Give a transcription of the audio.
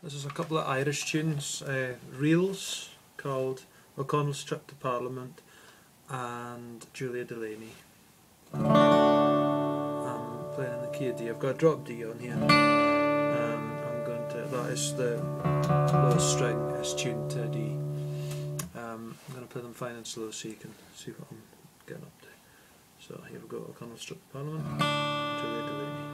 This is a couple of Irish tunes, reels called O'Connell's Trip to Parliament and Julia Delaney. I'm playing in the key of D. I've got a drop D on here. I'm going to, that is the lowest string, is tuned to D. I'm going to play them fine and slow so you can see what I'm getting up to. So here we go, O'Connell's Trip to Parliament, Julia Delaney.